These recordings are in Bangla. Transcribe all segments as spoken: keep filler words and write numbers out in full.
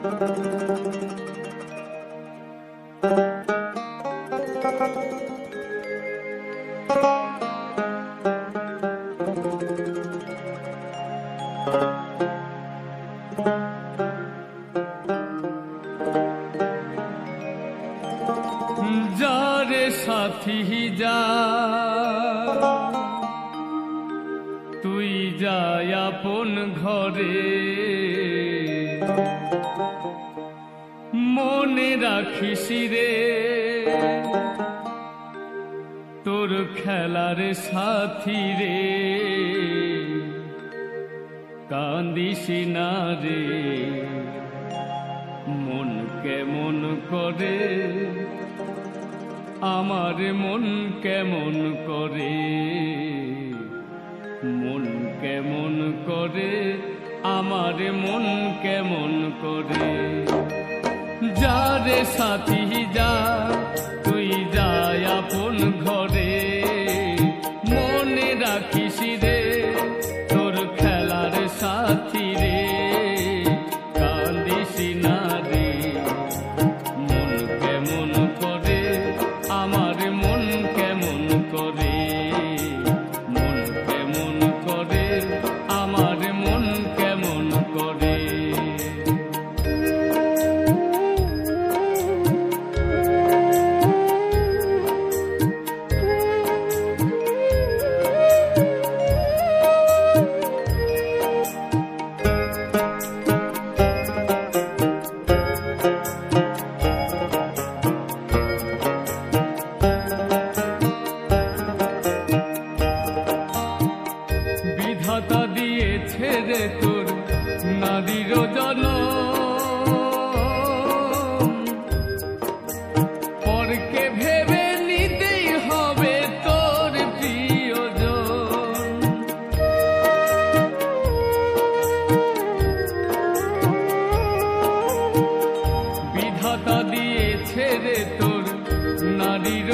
যারে সাথী যা তুই যাই আপন ঘরে, মনে রাখিস রে তোর খেলার সাথী রে, কান্দিস না রে মন কেমন করে, আমার মন কেমন করে, মন কেমন করে, আমার মন কেমন করে। যারে সাথী যা তুই যাই আপন ঘরে, মনে রাখিস রে তোর খেলার সাথী রে, কান্দিস না রে মন কেমন করে, আমার মন কেমন করে, মন কেমন করে, আমার মন কেমন করে। বিধাতা দিয়েছে রে তোর নারীর জনম, পরকে ভেবে নিতেই হবে তোর প্রিয়জন। বিধাতা দিয়েছে রে তোর নারীর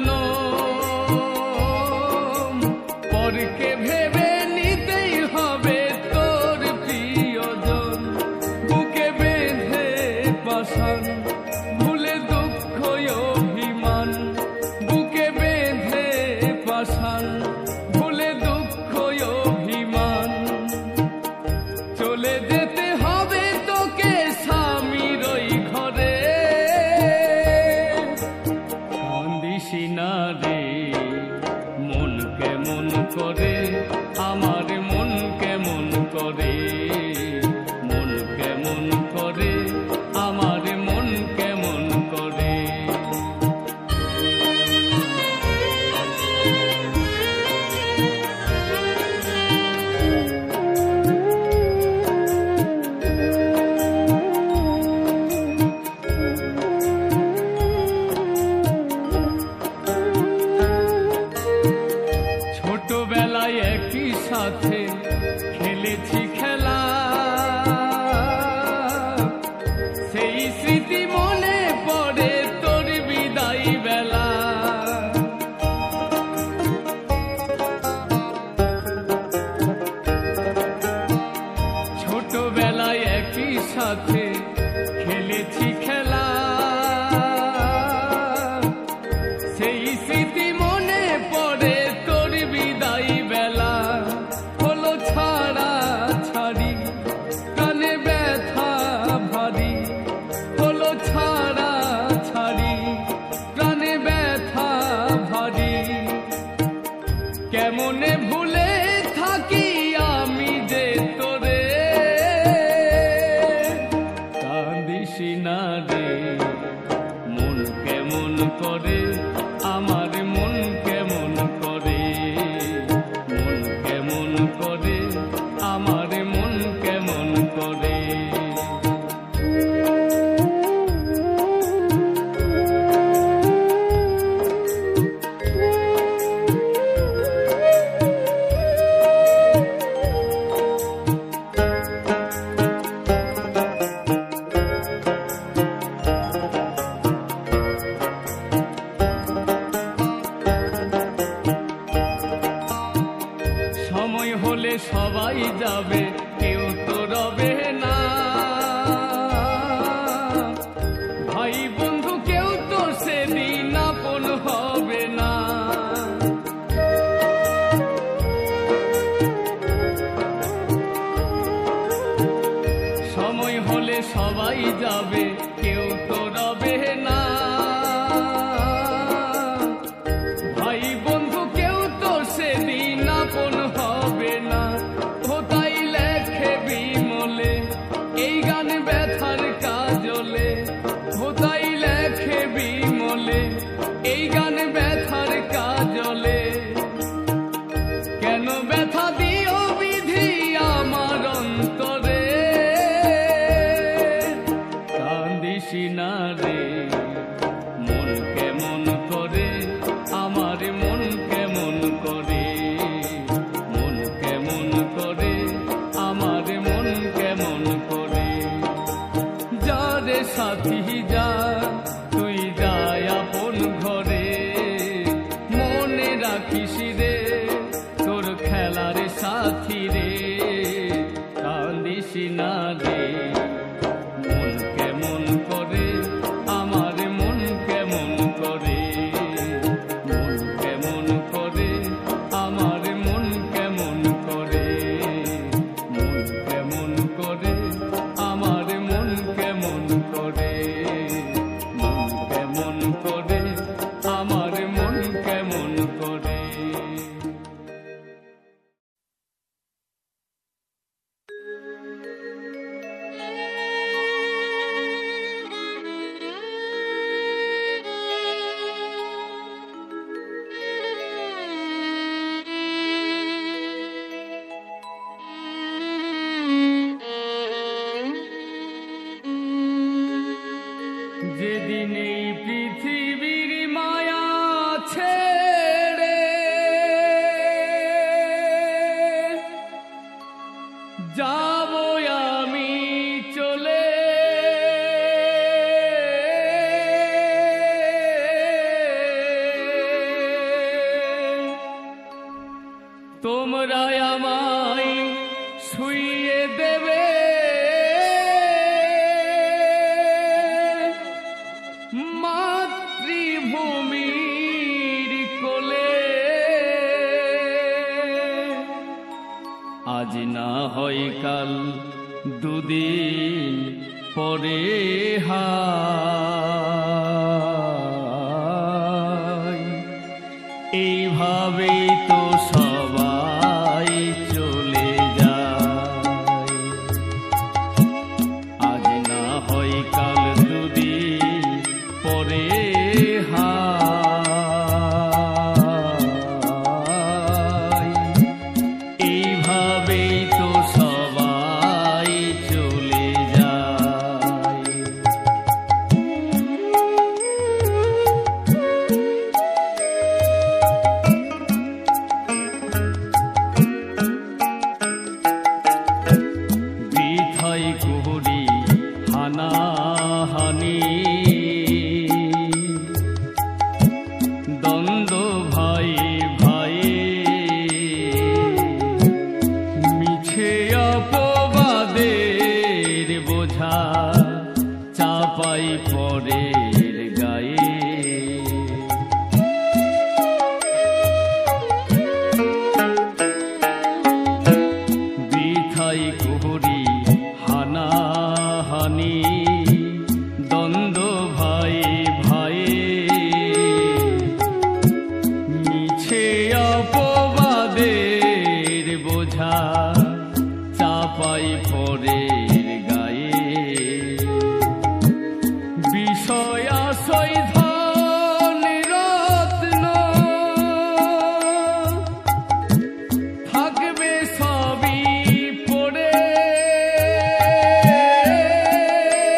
জনম, পরকে ভেবে নিতেই হবে তোর প্রিয়জন। বুকে বেঁধে পাশান ভুলে দুঃখ অভিমান, বুকে বেঁধে পাশান ভুলে দুঃখ অভিমান, চলে যেতে হবে তোকে স্বামীর ওই ঘরে, কান্দিস না রে মন কেমন করে, আমার মন কেমন করে, মন কেমন করে, আমার মন কেমন করে। ছোটবেলায় একই সাথে খেলেছি খেলা, সেই স্মৃতি মনে পড়ে তোর বিদায় বেলা। ছোটবেলায় একই সাথে খেলেছি খেলা, সেই স্মৃতি মনে পড়ে তোর বিদায় বেলা। হলো ছাড়া ছাড়ি কানে ব্যথা ভারী, হলো ছাড়া ছাড়ি প্রাণে ব্যথা ভারী, কেমনে ভুলে থাকি আমি যে তোরে, কান্দিস না রে হলে সবাই যাবে, কেউ তো রবে না। ভাই বন্ধু কেউ তো সেদিন আপন হবে না। ও তাই লেখে বিমলে এই গান ব্যথার কাজলে। ও তাই লেখে বিমলে এই গান ব্যথার কাজলে। কেন ব্যথা দিও বিধি আমার অন্তরে, কান্দিসি না রে মন কেমন করে, আমার মন কেমন করে, মন কেমন করে, আমার মন কেমন করে। যারে সাথী যা তুই যাই আপন ঘরে, মনে রাখিস রে তোর খেলার সাথী রে, কান্দিস না রে মন কেমন করে, আমার মন কেমন করে, মন কেমন করে, আমার মন কেমন করে, মন কেমন করে, আমার মন কেমন করে, মন কেমন করে, আমার মন কেমন করে। যেদিন এই পৃথিবীর মায়া ছেড়ে যাব আমি চলে, তোমরা আমায় শুইয়ে দেবে মাতৃভূমির কোলে। আজ না হয় কাল দুদিন পরে হায়, এইভাবেই তো সবাই চলে যায়। আজ না হয় কাল দুদিন পরে হায়, এইভাবেই তো সবাই চলে যায়। বৃথাই করি হানাহানি, দ্বন্দ্ব ভাই ভাই, মিছে অপবাদের বোঝা চাপাই পরের গায়ে। বৃথাই করি হানাহানি, দ্বন্দ্ব ভাই ভাই, মিছে অপবাদের বোঝা চাপাই পরের গায়ে। বিষয় আশয় ধন রত্ন থাকবে সবই পড়ে,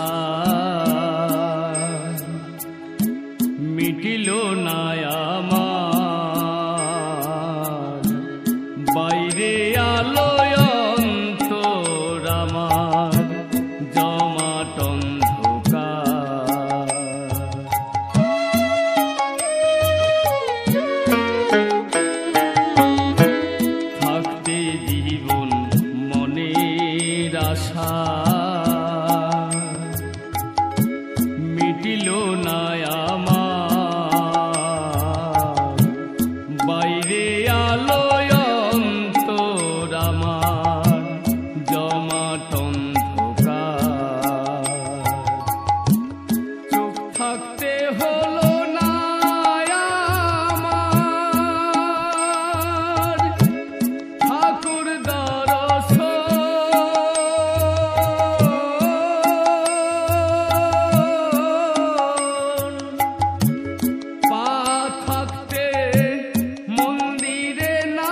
আশা মিটিল না আমার, বাইরে আলোয় অন্তর আমার জমাট অন্ধকার। থাকতে জীবন মনের আশা মিটিল না আমার, বাইরে আলোয় অন্তর আমার জমাট অন্ধকার। চুপ থাকতে হলো না আমার, ঠাকুর দর্শন। পা থাকতে মন্দিরে না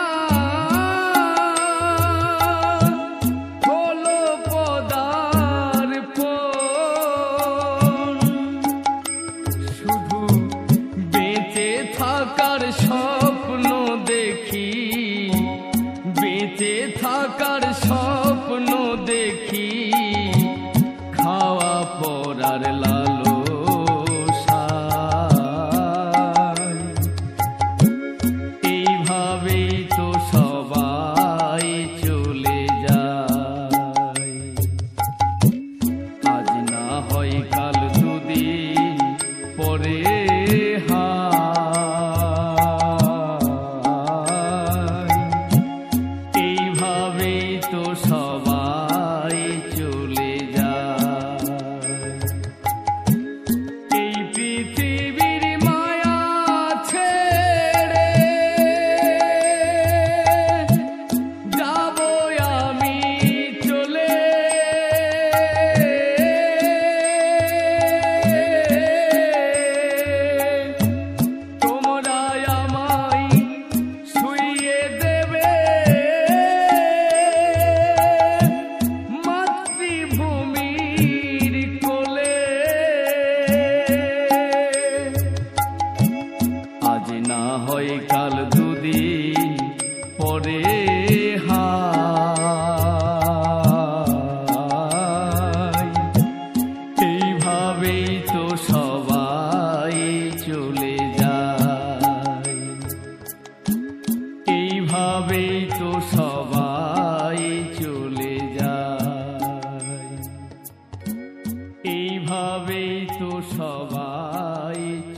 হলো পদার্পণ। শুধু বেঁচে থাকার স্বপ্ন দেখি, বেঁচে থাকার স্বপ্ন দেখি, খাওয়া পরার লালসায়। এইভাবেই তো সবাই চলে যায়। আজ না হয় কাল দুদিন পরে হায়। এইভাবেই তো সবাই চলে যায়। এই পৃথিবীর মায়া ছেড়ে যাব আমি চলে। তোমরা আমায় শুইয়ে দেবে মাতৃভূমির কোলে। আজ না হয় কাল দুদিন পরে হায়। এইভাবেই তো সবাই চলে যায়। এইভাবেই তো সবাই চলে যায়। এইভাবেই তো সবাই